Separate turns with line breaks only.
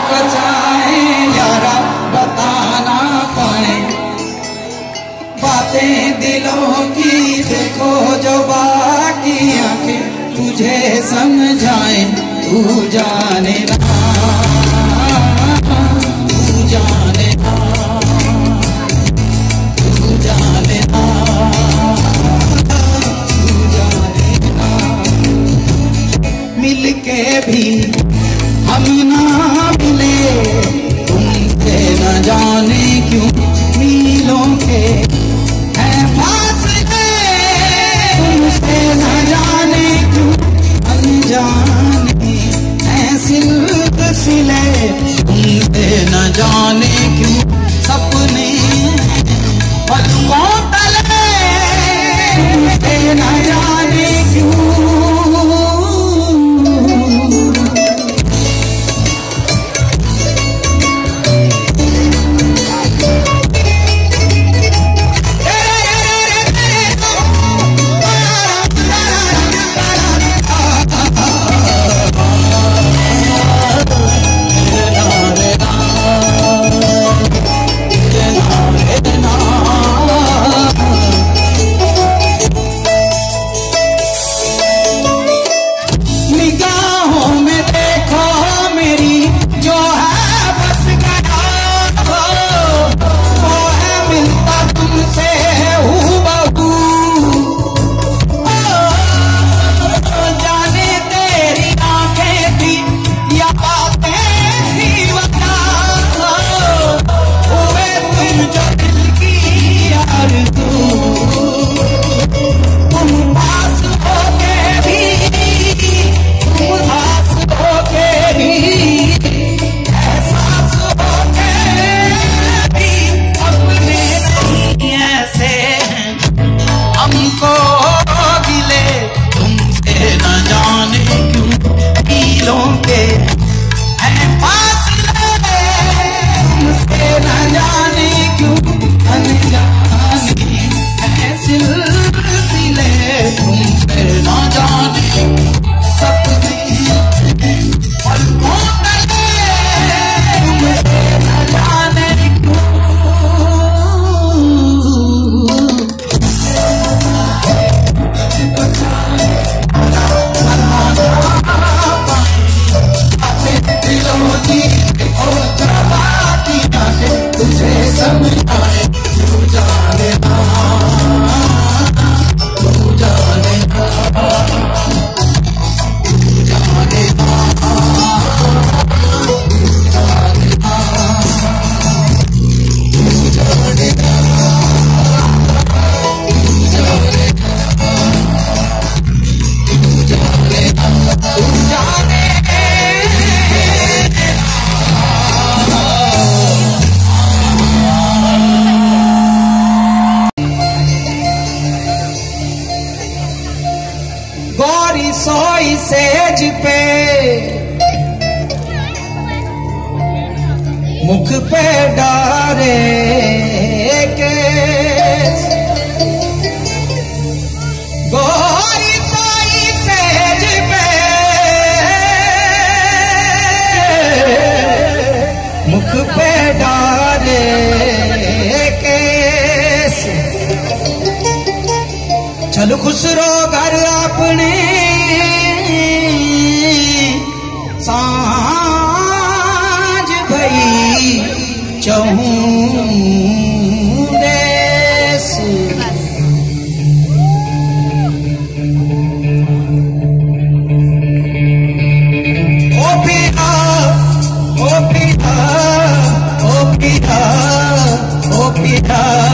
बचाए यारा बता ना पाए, बातें दिलों की देखो जो बाकी आंखें तुझे समझाए। तू जाने ना, तू जाने ना, तू जाने ना, तू जाने ना। मिल के भी हम ना मिले, तुमसे न जाने क्यों मीलों के हैं फासले, तुमसे न जाने क्यों अनजाने हैं सिलसिले, तुमसे न जाने क्यों सपने पलकों तले, तुमसे न जाने क्यों। सोई सेज पे मुख पे डारे केस, गोरी सोई सेज पे मुख पे डारे केस। चल खुसरो घर अपने सांझ भई चहूं देश। ओ पिया ओ पिया ओ पिया ओ पिया